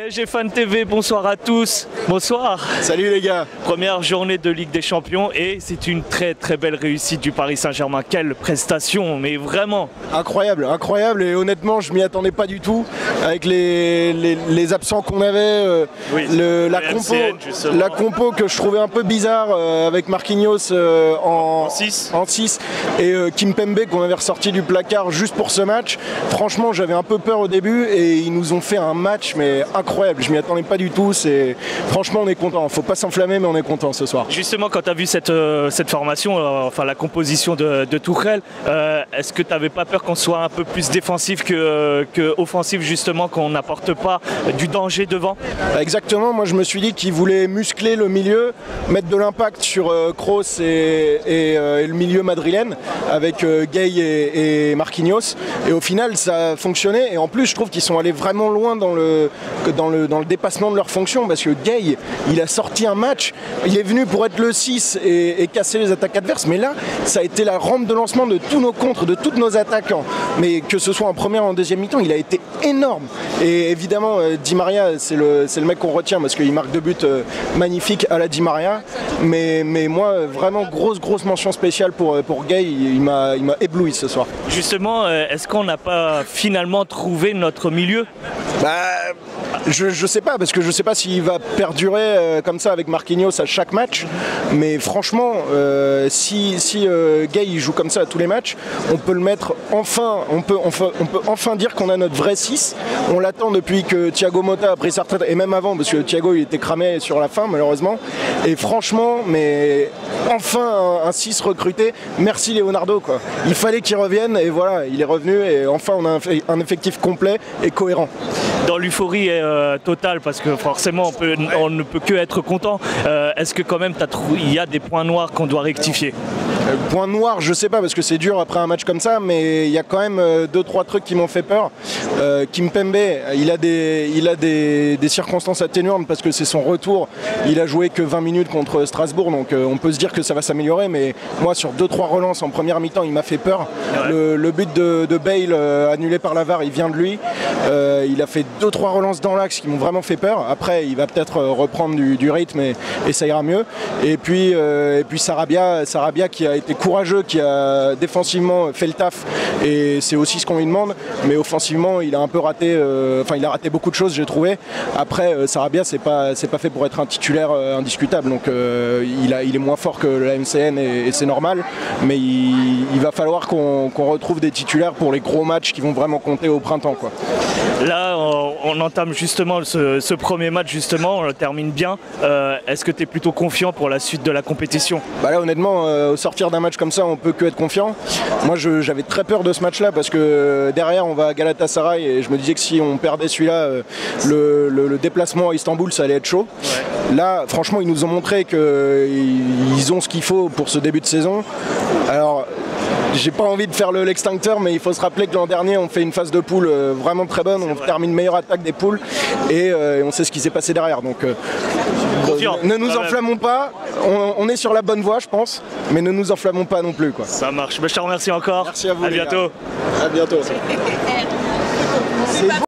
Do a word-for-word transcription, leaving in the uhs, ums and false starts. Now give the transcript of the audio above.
P S G Fan T V, bonsoir à tous. Bonsoir. Salut les gars. Première journée de Ligue des Champions et c'est une très très belle réussite du Paris Saint-Germain. Quelle prestation, mais vraiment. Incroyable, incroyable et honnêtement je m'y attendais pas du tout avec les, les, les absents qu'on avait, euh, oui, le, la, compo, la compo que je trouvais un peu bizarre euh, avec Marquinhos euh, en six et euh, Kimpembe qu'on avait ressorti du placard juste pour ce match. Franchement j'avais un peu peur au début et ils nous ont fait un match mais incroyable, je m'y attendais pas du tout. C'est... Franchement on est content, faut pas s'enflammer mais on est content ce soir. Justement quand tu as vu cette, euh, cette formation, euh, enfin la composition de, de Tuchel, euh, est-ce que tu n'avais pas peur qu'on soit un peu plus défensif que, euh, que offensif justement, qu'on n'apporte pas du danger devant? Exactement, moi je me suis dit qu'il voulait muscler le milieu, mettre de l'impact sur euh, Kroos et, et, euh, et le milieu madrilène avec euh, Gay et, et Marquinhos et au final ça a fonctionné et en plus je trouve qu'ils sont allés vraiment loin dans le, dans le, dans le dépassement de leur fonction parce que Gay il a sorti un match, il est venu pour être le six et, et casser les attaques adverses mais là ça a été la rampe de lancement de tous nos contres, de tous nos attaquants, mais que ce soit en première ou en deuxième mi-temps il a été énorme et évidemment euh, Di Maria c'est le, c'est le mec qu'on retient parce qu'il marque deux buts euh, magnifiques à la Di Maria mais, mais moi vraiment grosse grosse mention spéciale pour, pour Gay, il, il m'a ébloui ce soir. Justement, est-ce qu'on n'a pas finalement trouvé notre milieu? Bah, je, je sais pas, parce que je sais pas s'il va perdurer euh, comme ça avec Marquinhos à chaque match, mais franchement, euh, si, si euh, Gay il joue comme ça à tous les matchs, on peut le mettre enfin, on peut, on, on peut enfin dire qu'on a notre vrai six. On l'attend depuis que Thiago Motta a pris sa retraite, et même avant, parce que Thiago il était cramé sur la fin malheureusement, et franchement, mais enfin un, un six recruté, merci Leonardo quoi. Il fallait qu'il revienne, et voilà, il est revenu, et enfin on a un, un effectif complet et cohérent. Dans l'euphorie euh, totale, parce que forcément on, peut, on ne peut que être content, euh, est-ce que quand même il y a des points noirs qu'on doit rectifier? euh, Point noir, je sais pas, parce que c'est dur après un match comme ça, mais il y a quand même euh, deux trois trucs qui m'ont fait peur. Euh, Kimpembe, il a, des, il a des, des circonstances atténuantes parce que c'est son retour. Il a joué que vingt minutes contre Strasbourg, donc euh, on peut se dire que ça va s'améliorer, mais moi sur deux trois relances en première mi-temps, il m'a fait peur. Ouais. Le, le but de, de Bale euh, annulé par la V A R, il vient de lui. Euh, il a fait deux trois relances dans l'axe qui m'ont vraiment fait peur. Après, il va peut-être reprendre du, du rythme et, et ça ira mieux. Et puis, euh, et puis Sarabia, Sarabia qui a été courageux, qui a défensivement fait le taf et c'est aussi ce qu'on lui demande. Mais offensivement, il a un peu raté. Euh, enfin, il a raté beaucoup de choses, j'ai trouvé. Après, euh, Sarabia, c'est pas, c'est pas fait pour être un titulaire euh, indiscutable. Donc, euh, il, a, il est moins fort que la M C N et, et c'est normal. Mais il, il va falloir qu'on qu'on retrouve des titulaires pour les gros matchs qui vont vraiment compter au printemps, quoi. Là, on, on entame justement ce, ce premier match, justement, on le termine bien. Euh, Est-ce que tu es plutôt confiant pour la suite de la compétition? Bah là, honnêtement, euh, au sortir d'un match comme ça, on peut que être confiant. Moi, j'avais très peur de ce match-là parce que derrière, on va à Galatasaray et je me disais que si on perdait celui-là, euh, le, le, le déplacement à Istanbul, ça allait être chaud. Ouais. Là, franchement, ils nous ont montré qu'ils ont ce qu'il faut pour ce début de saison. Alors, j'ai pas envie de faire l'extincteur, mais il faut se rappeler que l'an dernier, on fait une phase de poule euh, vraiment très bonne. On termine meilleure attaque des poules et euh, on sait ce qui s'est passé derrière. Donc, euh, ne nous enflammons pas. On, on est sur la bonne voie, je pense, mais ne nous enflammons pas non plus, quoi. Ça marche. Je te remercie encore. Merci à vous. À bientôt. À bientôt.